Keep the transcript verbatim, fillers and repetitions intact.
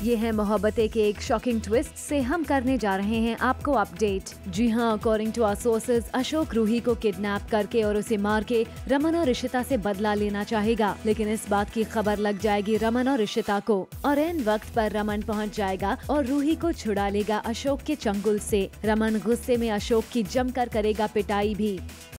ये है मोहब्बतें के एक शॉकिंग ट्विस्ट से हम करने जा रहे हैं आपको अपडेट। जी हाँ, according to our sources, Ashok Roohi को किडनैप करके और उसे मार के रमन और ऋषिता से बदला लेना चाहेगा, लेकिन इस बात की खबर लग जाएगी रमन और ऋषिता को और इन वक्त पर रमन पहुंच जाएगा और रूही को छुड़ा लेगा अशोक के चंगुल से। रमन गुस्से में अशोक की जमकर करेगा पिटाई भी।